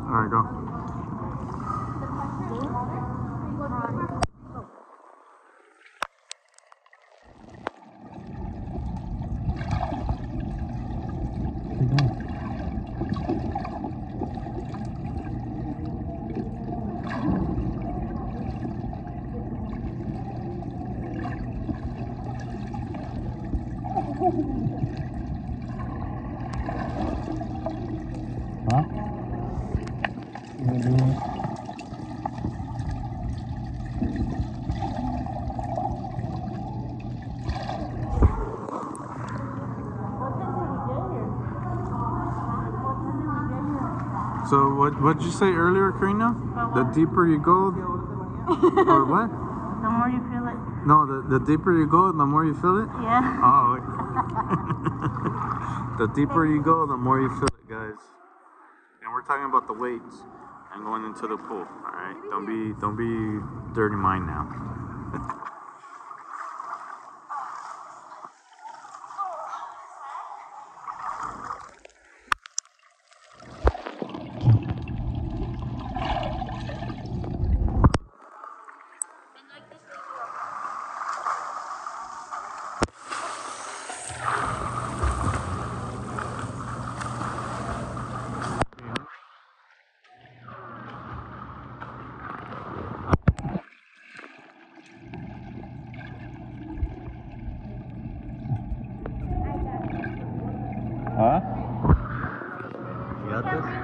Alright, go. Huh? So what did you say earlier, Karina? The deeper you go, or what? The more you feel it. No, the deeper you go, the more you feel it? Yeah. Oh. The deeper you go, the more you feel it, guys. And we're talking about the weights and going into the pool. All right, don't be dirty mind now. Huh? You got this?